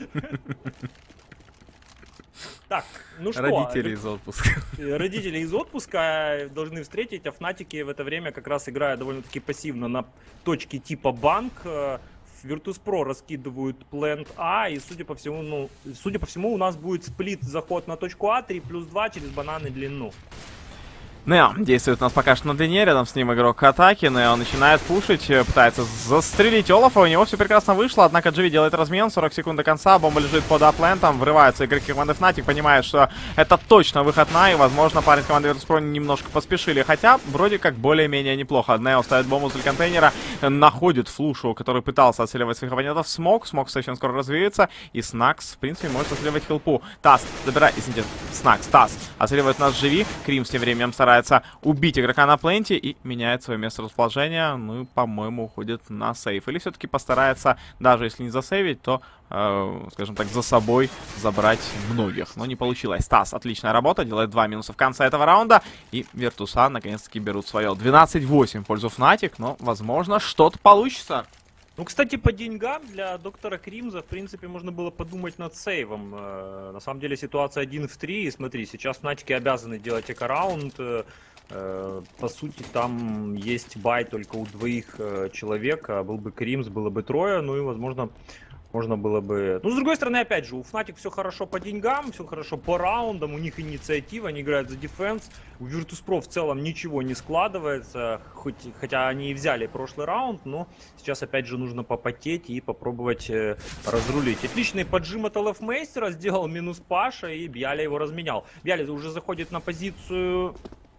Так, ну что? Родители из отпуска. Родители из отпуска должны встретить, а Fnatic в это время как раз играют довольно-таки пассивно на точке типа банк. Virtus.pro раскидывают плент А, и судя по всему, ну, судя по всему, у нас будет сплит заход на точку А, три плюс два через банан и длину. Нео действует у нас пока что на длине, рядом с ним игрок атаки. Нео начинает пушить, пытается застрелить Олафа, у него все прекрасно вышло, однако джи ви делает размен, сорок секунд до конца, бомба лежит под аплентом, врываются игроки команды Fnatic, понимают, что это точно выход на, и, возможно, парень команды Virtus.pro немножко поспешили, хотя вроде как более-менее неплохо. Нео ставит бомбу возле контейнера, находит Флушу, который пытался отстреливать своих оппонентов. Смог, Смог совсем скоро развеется, и Снакс, в принципе, может отстреливать хилпу. Тасс, забирай, извините, Снакс, Тасс, отстреливает нас джи ви, Кримс тем временем старается старается убить игрока на пленте и меняет свое место расположения. Ну и, по-моему, уходит на сейф. Или все-таки постарается, даже если не засейвить, то, э, скажем так, за собой забрать многих. Но не получилось. Тасс, отличная работа, делает два минуса в конце этого раунда. И Virtus.a наконец-таки берут свое. двенадцать восемь в пользу Fnatic, но, возможно, что-то получится. Ну, кстати, по деньгам для доктора Кримза, в принципе, можно было подумать над сейвом. Э, на самом деле ситуация один в три. И смотри, сейчас Фнатики обязаны делать эко-раунд. Э, э, по сути, там есть бай только у двоих э, человек. А был бы Кримз, было бы трое. Ну и, возможно, можно было бы... Ну, с другой стороны, опять же, у Fnatic все хорошо по деньгам, все хорошо по раундам. У них инициатива, они играют за дефенс. У Virtus.pro в целом ничего не складывается. Хоть, хотя они и взяли прошлый раунд, но сейчас, опять же, нужно попотеть и попробовать э, разрулить. Отличный поджим от эл эф Мейстера, сделал минус Паша, и Бьяля его разменял. Бьяля уже заходит на позицию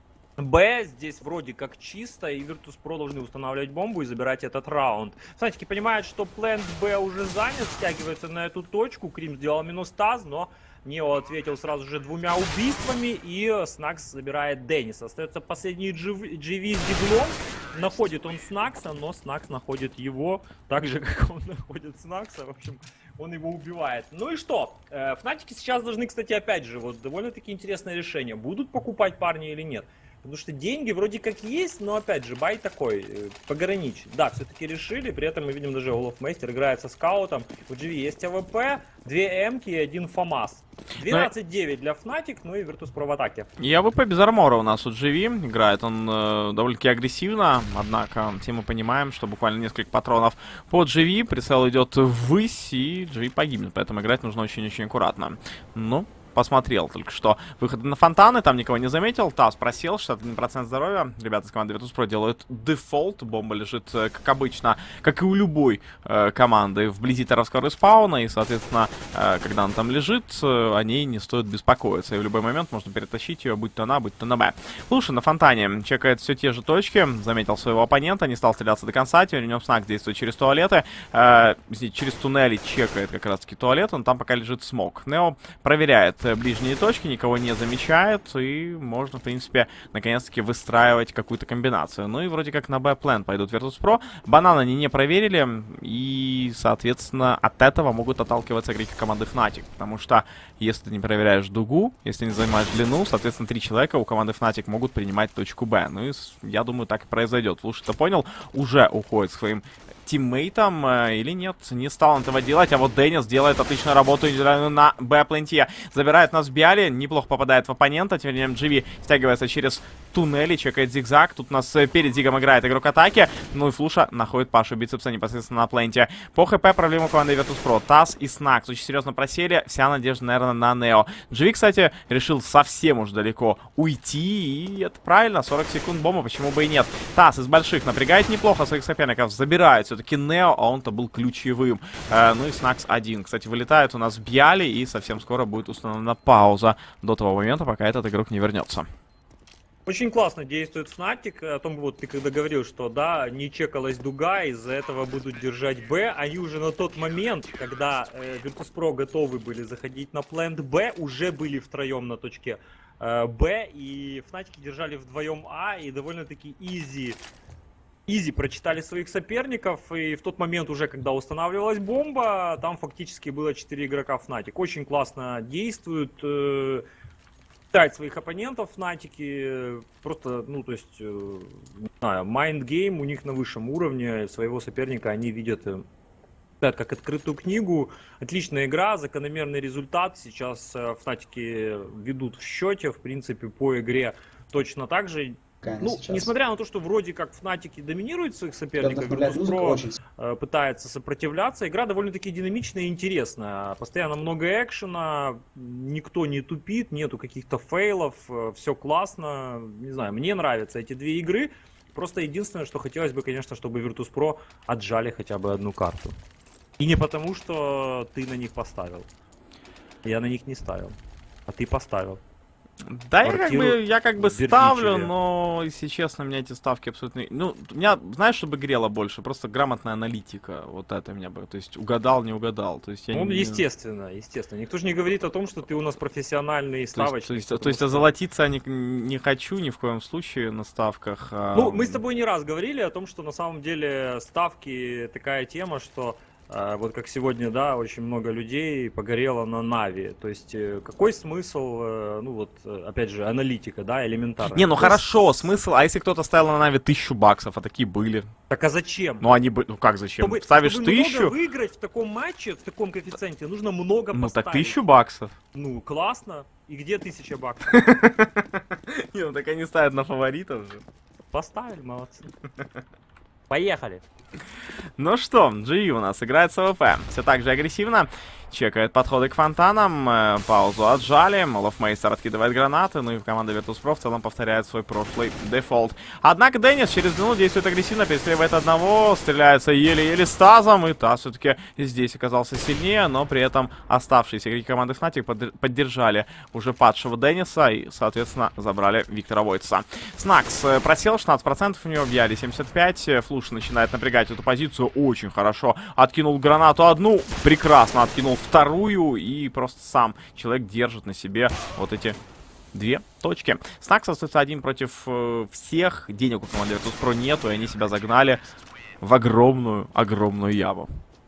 Б, здесь вроде как чисто, и Virtus.pro должны устанавливать бомбу и забирать этот раунд. Фнатики понимают, что плент Б уже занят, стягивается на эту точку. Крим сделал минус Таз, но Нео ответил сразу же двумя убийствами, и Снакс забирает Денниса. Остается последний джи ви с диглом. Находит он Снакса, но Снакс находит его так же, как он находит Снакса. В общем, он его убивает. Ну и что? Э, Фнатики сейчас должны, кстати, опять же, вот довольно-таки интересное решение. Будут покупать парни или нет? Потому что деньги вроде как есть, но опять же, бай такой, э, пограничен. Да, все-таки решили, при этом мы видим даже Олафмейстер играет со скаутом. У джи ви есть АВП, две эмки и один ФАМАС. двенадцать девять для Fnatic, ну и Virtus.pro в атаке. И АВП без армора у нас у джи ви. Играет он э, довольно-таки агрессивно, однако все мы понимаем, что буквально несколько патронов по джи ви. Прицел идет ввысь, и джи ви погибнет, поэтому играть нужно очень-очень аккуратно. Ну... Посмотрел только что выходы на фонтаны, там никого не заметил. Тасс просел, шестьдесят один процент здоровья. Ребята с команды Virtus.pro делают дефолт. Бомба лежит, как обычно, как и у любой э, команды, вблизи таровского респауна. И, соответственно, э, когда она там лежит, э, о ней не стоит беспокоиться. И в любой момент можно перетащить ее, будь то на, будь то на Б. Лучше на фонтане чекает все те же точки. Заметил своего оппонента, не стал стреляться до конца. Теперь у него Снак действует через туалеты. Э, через туннели чекает как раз-таки туалет. Он там пока лежит смог. Нео проверяет ближние точки, никого не замечает, и можно, в принципе, наконец-таки выстраивать какую-то комбинацию. Ну и вроде как на Б-план пойдут Virtus.pro. Банан они не проверили, и, соответственно, от этого могут отталкиваться игроки команды Fnatic, потому что если ты не проверяешь дугу, если не занимаешь длину, соответственно, три человека у команды Fnatic могут принимать точку Б. Ну и, я думаю, так и произойдет. Лучше-то понял, уже уходит к своим тиммейтом э, или нет, не стал он этого делать, а вот Деннис делает отличную работу на Б-пленте. Забирает нас Бьяли, неплохо попадает в оппонента, тем временем джи ви стягивается через туннели, чекает зигзаг, тут у нас э, перед зигом играет игрок атаки, ну и Флуша находит Пашу Бицепса непосредственно на пленте. По ХП проблема команды Virtus.pro, Тасс и Снакс очень серьезно просели, вся надежда, наверное, на Нео. джи ви, кстати, решил совсем уж далеко уйти, и это правильно, сорок секунд бомба, почему бы и нет. Тасс из больших напрягает неплохо своих соперников, забирает все-таки Нео, а он-то был ключевым. Э, ну и Снакс один. Кстати, вылетает у нас Бьяли, и совсем скоро будет установлена пауза до того момента, пока этот игрок не вернется. Очень классно действует Fnatic. О том, вот ты когда говорил, что да, не чекалась дуга, из-за этого будут держать Б. Они уже на тот момент, когда э, Virtus.pro готовы были заходить на плент Б, уже были втроем на точке э, Б, и Fnatic держали вдвоем А, и довольно-таки изи. Изи прочитали своих соперников, и в тот момент уже, когда устанавливалась бомба, там фактически было четыре игрока Fnatic. Очень классно действуют, э, читают своих оппонентов Fnatic, просто, ну, то есть, э, не знаю, mind game у них на высшем уровне, своего соперника они видят э, как открытую книгу. Отличная игра, закономерный результат, сейчас э, Fnatic ведут в счете, в принципе, по игре точно так же. Ну, сейчас. Несмотря на то, что вроде как Fnatic доминирует своих соперников, Virtus.pro э, пытается сопротивляться. Игра довольно-таки динамичная и интересная. Постоянно много экшена, никто не тупит, нету каких-то фейлов, э, все классно. Не знаю, мне нравятся эти две игры. Просто единственное, что хотелось бы, конечно, чтобы Virtus.pro отжали хотя бы одну карту. И не потому, что ты на них поставил. Я на них не ставил, а ты поставил. Да, я как квартиру бы, я как бы в Бердичеве. ставлю, но, если честно, меня эти ставки абсолютно... Ну, меня, знаешь, что бы грело больше? Просто грамотная аналитика. Вот это меня бы... То есть, угадал, не угадал. То есть, я Ну, не... естественно, естественно. Никто же не говорит о том, что ты у нас профессиональный То ставочник. есть, то есть, потому то есть что- озолотиться я не, не хочу ни в коем случае на ставках. а, Ну, мы с тобой не раз говорили о том, что на самом деле ставки такая тема, что э, вот как сегодня, да, очень много людей погорело на Нави. То есть э, какой смысл, э, ну вот, э, опять же, аналитика, да, элементарная. Не, ну Какой хорошо, с- смысл... А если кто-то ставил на Нави тысячу баксов, а такие были? Так а зачем? Ну, они были... Ну, как зачем? Чтобы, Ставишь чтобы тысячу? много выиграть в таком матче, в таком коэффициенте, нужно много Ну, поставить. так тысячу баксов. Ну, классно. И где тысяча баксов? Не, ну так они ставят на фаворитов же. Поставили, молодцы. Поехали. Ну что, джи ю у нас играет с АВП. Все так же агрессивно. Чекает подходы к фонтанам. э, Паузу отжали. Лофмейстер откидывает гранаты. Ну и команда Virtus.pro в целом повторяет свой прошлый дефолт. Однако Деннис через длину действует агрессивно. Перестреливает одного. Стреляется еле-еле с тазом. И Таз все-таки здесь оказался сильнее. Но при этом оставшиеся игроки команды Fnatic под- поддержали уже падшего Денниса. И, соответственно, забрали Виктора Войтса. Снакс э, просел. шестнадцать процентов у него. Бьяли семьдесят пять. Флуш начинает напрягать эту позицию. Очень хорошо. Откинул гранату одну. Прекрасно откинул вторую, и просто сам человек держит на себе вот эти две точки. Снакс остается один против э, всех. Денег у команды Virtus.pro нету, и они себя загнали в огромную, огромную яму.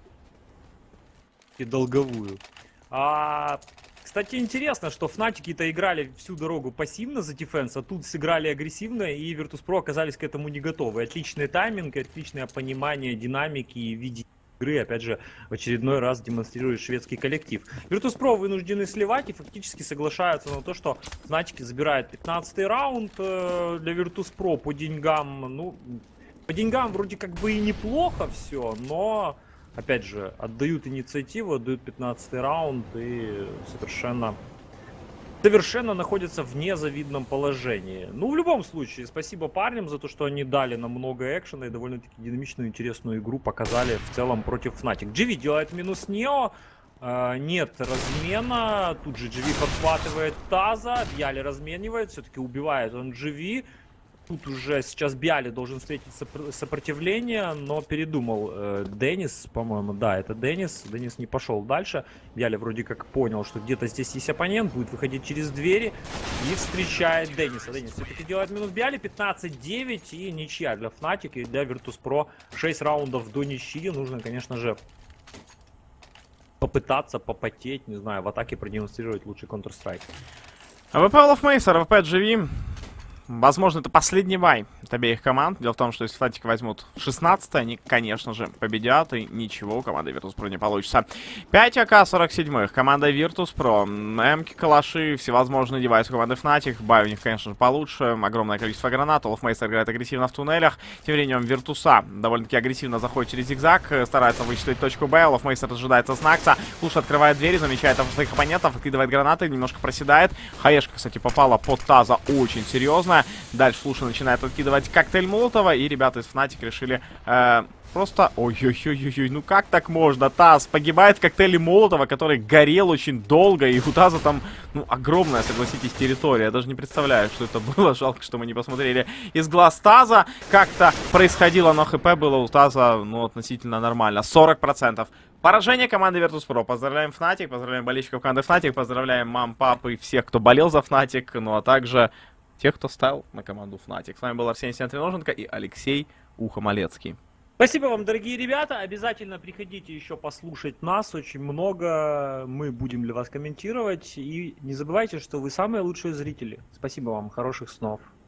И долговую. А, кстати, интересно, что Фнатики-то играли всю дорогу пассивно за дефенс, а тут сыграли агрессивно, и Virtus.pro оказались к этому не готовы. Отличный тайминг, отличное понимание динамики и видения игры, опять же, в очередной раз демонстрирует шведский коллектив. Virtus.pro вынуждены сливать и фактически соглашаются на то, что Фнатики забирают пятнадцатый раунд э, для Virtus.pro по деньгам. Ну, по деньгам вроде как бы и неплохо все, но, опять же, отдают инициативу, отдают пятнадцатый раунд и совершенно... совершенно находятся в незавидном положении. Ну, в любом случае, спасибо парням за то, что они дали нам много экшена и довольно-таки динамичную, интересную игру показали в целом против Fnatic. джи ви делает минус Нео. Э, нет размена. Тут же джи ви подхватывает Таза. Бьяли разменивает. Все-таки убивает он джи ви. Тут уже сейчас Бьяли должен встретить сопр- сопротивление, но передумал э, Деннис, по-моему, да, это Деннис. Деннис не пошел дальше. Бьяли вроде как понял, что где-то здесь есть оппонент, будет выходить через двери и встречает Денниса. Деннис все-таки делает минус Бьяли, пятнадцать девять и ничья для Fnatic и для Virtus.pro. шесть раундов до ничьи. Нужно, конечно же, попытаться попотеть, не знаю, в атаке продемонстрировать лучший Counter-Strike. АВП Лофмейстер, АВП джи ви. Возможно, это последний бай от обеих команд. Дело в том, что если Fnatic возьмут шестнадцатый, они, конечно же, победят, и ничего у команды Virtus.pro не получится. пять АК сорок семь. Команда Virtus.pro. Эмки, калаши, всевозможные девайсы у команды Fnatic. Бай у них, конечно же, получше. Огромное количество гранат. Лофмейстер играет агрессивно в туннелях. Тем временем Virtus.a довольно-таки агрессивно заходит через зигзаг. Старается вычислить точку Б. Лофмейстер ожидается Снакса. Луш открывает двери, замечает своих оппонентов, откидывает гранаты, немножко проседает. Хаешка, кстати, попала под Таза очень серьезно. Дальше Флуша начинает откидывать коктейль Молотова, и ребята из Fnatic решили э, просто... Ой-ой-ой-ой, ну как так можно? Таз погибает в коктейле Молотова, который горел очень долго, и у Таза там, ну, огромная, согласитесь, территория. Я даже не представляю, что это было. Жалко, что мы не посмотрели из глаз Таза. Как-то происходило, но ХП было у Таза, ну, относительно нормально. сорок процентов. Поражение команды Virtus.pro. Поздравляем Fnatic, поздравляем болельщиков команды Fnatic, поздравляем мам, пап и всех, кто болел за Fnatic, ну а также тех, кто ставил на команду Fnatic. С вами был Арсений Сентриноженко и Алексей Ухомолецкий. Спасибо вам, дорогие ребята. Обязательно приходите еще послушать нас. Очень много мы будем для вас комментировать. И не забывайте, что вы самые лучшие зрители. Спасибо вам. Хороших снов.